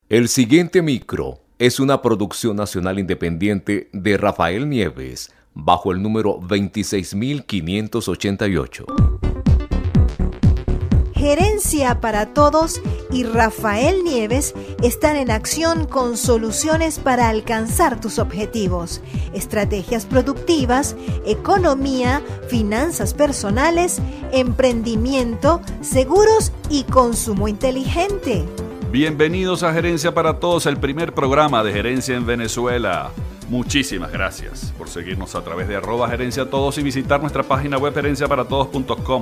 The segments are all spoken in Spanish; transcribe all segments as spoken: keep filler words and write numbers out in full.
El siguiente micro es una producción nacional independiente de Rafael Nieves, bajo el número veintiséis mil quinientos ochenta y ocho. Gerencia para Todos y Rafael Nieves están en acción con soluciones para alcanzar tus objetivos, estrategias productivas, economía, finanzas personales, emprendimiento, seguros y consumo inteligente. Bienvenidos a Gerencia para Todos, el primer programa de gerencia en Venezuela. Muchísimas gracias por seguirnos a través de arroba gerencia todos y visitar nuestra página web gerencia para todos punto com.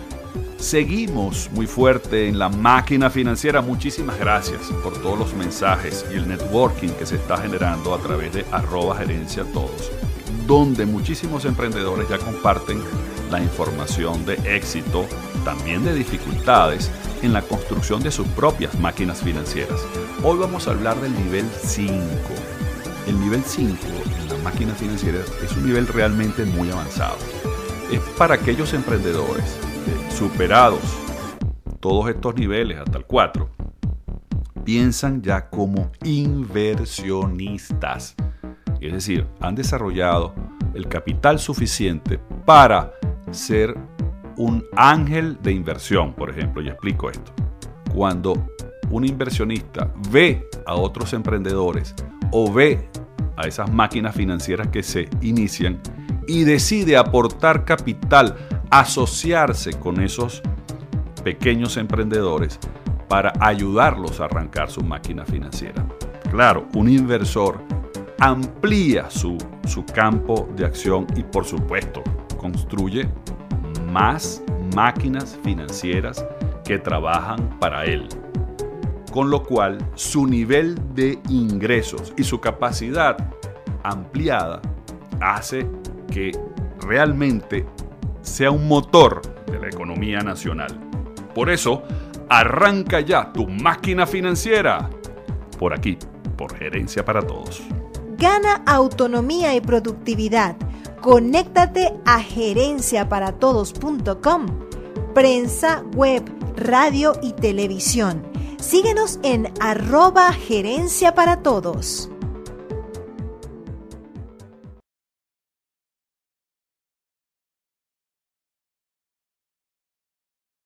Seguimos muy fuerte en la máquina financiera. Muchísimas gracias por todos los mensajes y el networking que se está generando a través de arroba gerencia todos, donde muchísimos emprendedores ya comparten la información de éxito, también de dificultades en la construcción de sus propias máquinas financieras. Hoy vamos a hablar del nivel cinco. El nivel cinco en la máquina financiera es un nivel realmente muy avanzado. Es para aquellos emprendedores eh, superados todos estos niveles hasta el cuatro, piensan ya como inversionistas. Es decir, han desarrollado el capital suficiente para ser un ángel de inversión, por ejemplo. Y explico esto. Cuando un inversionista ve a otros emprendedores o ve a esas máquinas financieras que se inician y decide aportar capital, asociarse con esos pequeños emprendedores para ayudarlos a arrancar su máquina financiera. Claro, un inversor amplía su, su campo de acción y, por supuesto, construye más máquinas financieras que trabajan para él, con lo cual su nivel de ingresos y su capacidad ampliada hace que realmente sea un motor de la economía nacional. Por eso, arranca ya tu máquina financiera por aquí, por Gerencia para Todos. Gana autonomía y productividad. Conéctate a gerencia para todos punto com, prensa, web, radio y televisión. Síguenos en arroba gerencia para todos.